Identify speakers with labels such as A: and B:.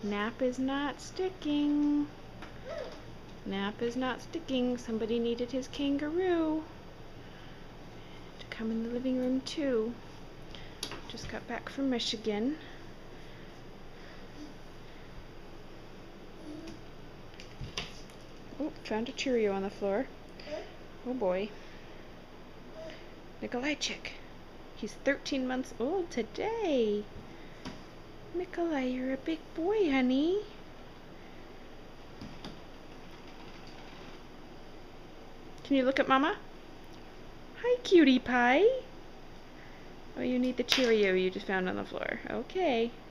A: Nap is not sticking. Nap is not sticking. Somebody needed his kangaroo to come in the living room too. Just got back from Michigan. Oh, found a Cheerio on the floor. Oh boy. Nikolaichik. He's 13 months old today. Nikolai, you're a big boy, honey. Can you look at Mama? Hi, cutie pie. Oh, you need the Cheerio you just found on the floor. Okay.